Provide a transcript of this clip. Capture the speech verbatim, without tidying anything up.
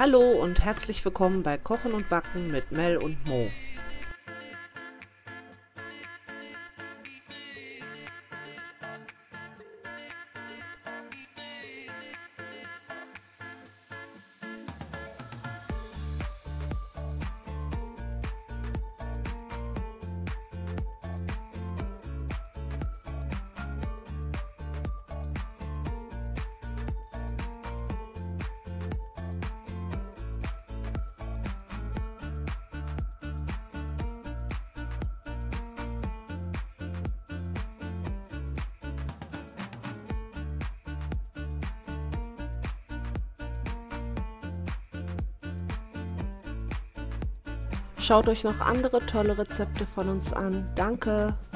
Hallo und herzlich willkommen bei Kochen und Backen mit Mel und Mo. Schaut euch noch andere tolle Rezepte von uns an. Danke!